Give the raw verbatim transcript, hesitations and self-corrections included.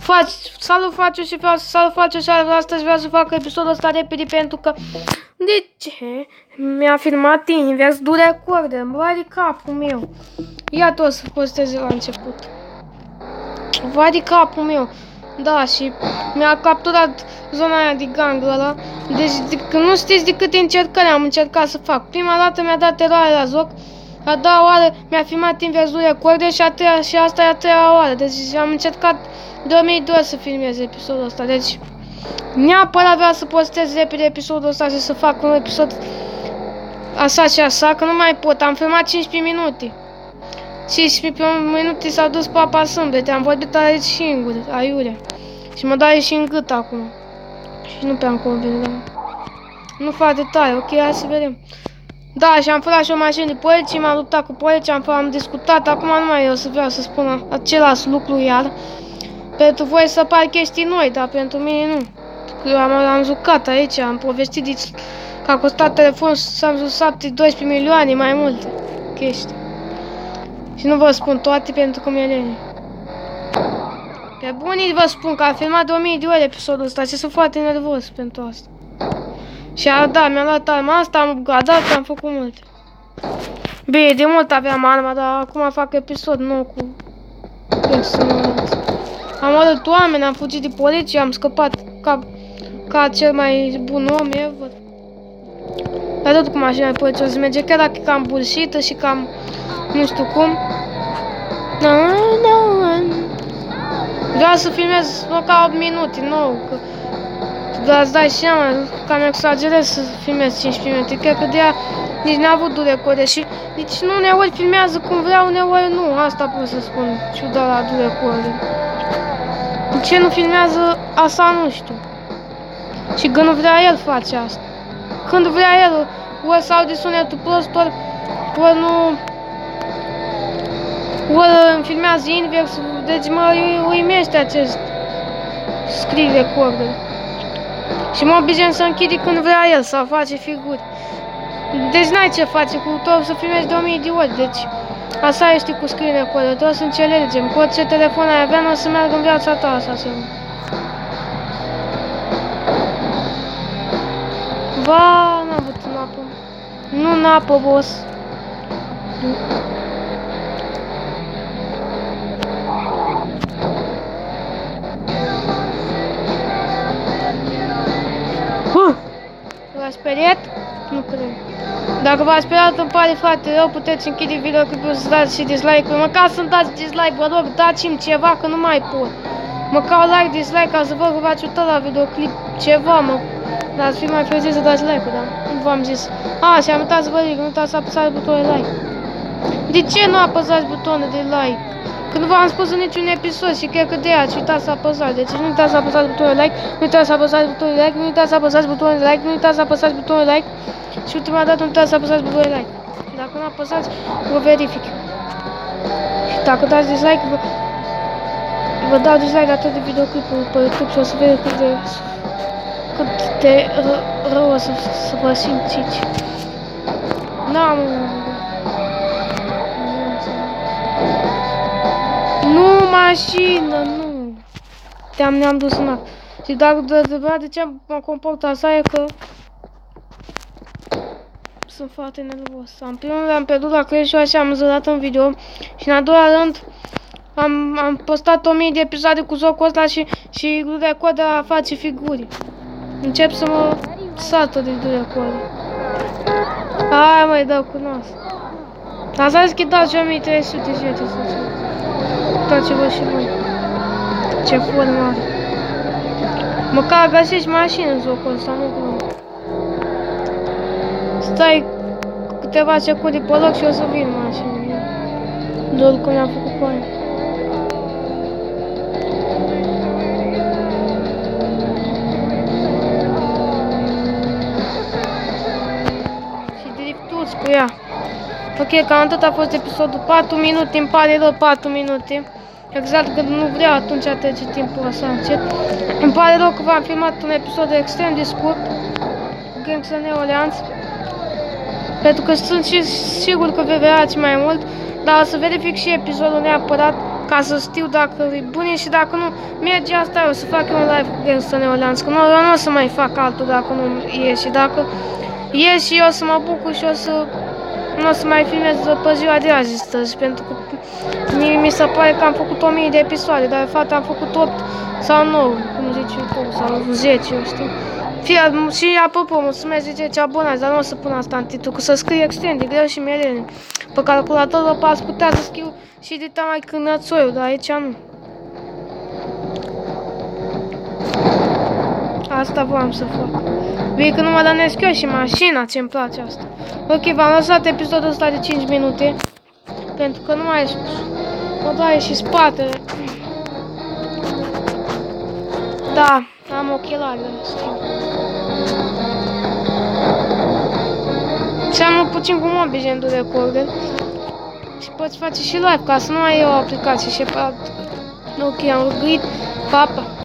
Faci, salut face și vreau să salut face și astăzi vreau să fac episodul ăsta repede pentru că de ce mi-a filmat invers, du recorde, îmi bate capul meu. Ia tot să posteze la început. Bate capul meu. Da, și mi-a capturat zona aia de gang ăla. Deci de, nu știți de câte încercări am încercat să fac. Prima dată mi-a dat eroare la joc. A doua oară mi-a filmat invers du recorde și, a treia, și asta e a treia oară. Deci am încercat de o mie de ori să filmez episodul ăsta. Deci neapărat vreau să postez repede episodul ăsta și să fac un episod așa și așa, că nu mai pot. Am filmat cincisprezece minute. cincisprezece minute s-au dus papa sâmbete. Am vorbit aici singur, aiurea. Și mă doare și în gât acum. Și nu prea-mi convine, da. Nu fac detalii, ok, hai să vedem. Da, și am furat și o mașină de poliție, m-am luptat cu poliția, am, am discutat, acum nu mai eu să vreau să spun același lucru iar. Pentru voi să par chestii noi, dar pentru mine nu. Eu am, am jucat aici, am povestit de, că a costat telefon Samsung doisprezece milioane, mai multe chestii. Și nu vă spun toate pentru că mi-e lene. Pe bunii vă spun că am filmat de o mie de ori episodul ăsta și sunt foarte nervos pentru asta. Și a, da, mi-am luat arma asta, am gadat, am făcut multe. Bine, de mult aveam arma, dar acum fac episod nou cu personaje. Am omorât oameni, am fugit de poliție, am scăpat ca, ca cel mai bun om ever. Dar tot cu mașina de poliție o să merge, chiar dacă e cam bullshit și cam nu știu cum. Vreau să filmez măcar opt minute, nou, că dar îți dai seama, cam exagerez să filmez cincisprezece minute, cred că de-aia nici n-a avut du recorde și nici nu uneori filmează cum vreau, uneori nu, asta pot să spun, ciudat la du recorde. De ce nu filmează asta nu știu. Și când nu vrea el face asta. Când vrea el, ori să aude sunetul prost, ori, ori nu, ori îmi filmează invers, deci mă uimește acest scrie recorde. Și mă obișnuim să închide când vrea el, sau face figuri. Deci n-ai ce face cu tot să filmezi de o mie de ori, deci asta este cu screen recorder, trebuie să înțelegem. Cu orice telefon ai avea, nu o să meargă în viața ta așa să nu. Ba, n-am avut în apă. Nu în apă, boss. V-a speriat? Nu cred. Dacă v-a speriat, îmi pare foarte rău, puteți închide videoclipul să dați și dislike-uri. Măcar să-mi dați dislike, vă rog, dați-mi ceva, că nu mai pot. Măcar like, dislike, ca să văd că v-ați uitat la videoclip, ceva, mă. Dar ați fi mai fericit să dați like-uri, dar nu v-am zis. A, și am uitat să vă zic, nu uitați să apăsați butonul de like. De ce nu apăsați butonul de like? Că nu v-am spus în niciun episod și cred că de aia ați uitat să apăsați. Deci nu uitați să apăsați butonul de like, nu uitați să apăsați butonul de like, nu uitați să apăsați butonul de like, nu uitați să apăsați butonul de like. Și ultima dată nu uitați să apăsați butonul de like. Și dacă nu apăsați, vă verific. Și dacă dați dislike, vă, vă dau dislike la toate videoclipul pe YouTube și o să vedeți cât de, cât de ră, rău o să, să vă simțiți. N-am... Nu, mașină, nu. Te-am ne-am dus în apă. Și dacă de ce mă comport așa e că sunt foarte nervos. În primul rând am pierdut la Clash și am zărat în video. Și în a doua rând am, am postat o mie de episoade cu jocul ăsta și, și du recorde a face figuri. Încep să mă satur de du recorde. Hai măi, dau cu nas. Asta zis că dau și o mie trei sute și uite să uitați-vă și voi. Ce formă are. Măcar găsești mașini în jocul ăsta, nu glumă. Stai câteva secunde pe loc și o să vin mașini. Doar că mi-am făcut bani. Și driftuți cu ea. Ok, cam atât a fost episodul, patru minute, îmi pare rău, patru minute. Exact că nu vreau atunci a trece timpul așa încet. Îmi pare rău că v-am filmat un episod extrem de scurt cu Gangsta Neoleans. Pentru că sunt și sigur că vei vedea mai mult. Dar o să verific și episodul neapărat ca să știu dacă e bune și dacă nu merge asta, o să fac eu un live cu Gangsta Neoleans, că nu, nu o să mai fac altul dacă nu ies și dacă ies și eu o să mă bucur și o să nu o să mai filmez pe ziua de azi astăzi, pentru că mie mi se pare că am făcut o mie de episoade, dar de fapt am făcut opt sau nouă, cum zici tu, sau zece, eu știu. Fie, și apropo, mulțumesc de zece abonați, dar nu o să pun asta în titlu, că să scriu extrem de greu și mereu. Pe calculator pe azi putea să scriu și de mai cârnățoiul, dar aici nu. Asta voiam să fac. Vei că nu mă dănesc eu și mașina, ce-mi place asta. Ok, v-am lăsat episodul ăsta de cinci minute, pentru că nu mai mă doare și spatele. Da, am ochelari de schimb. Și am puțin cu Mobigen de recorder. Și poți face și live, ca să nu ai o aplicație separat. Ok, am rugat. Pa, pa.